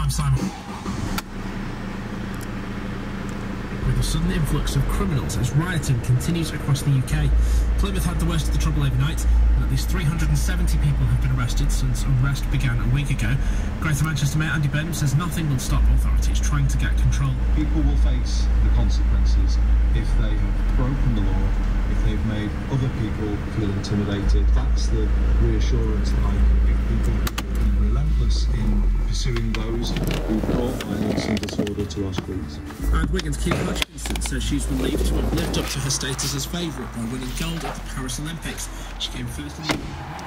time, Simon. With a sudden influx of criminals as rioting continues across the UK. Plymouth had the worst of the trouble overnight, and at least 370 people have been arrested since unrest began a week ago. Greater Manchester Mayor Andy Burnham says nothing will stop authorities trying to get control. People will face the consequences if they have broken the law, if they've made other people feel intimidated. That's the reassurance that I can give people. Be relentless in pursuing those who brought violence and disorder to our streets. And Wigan's Keith Hutchinson says she's relieved to have lived up to her status as favourite by winning gold at the Paris Olympics. She came first in the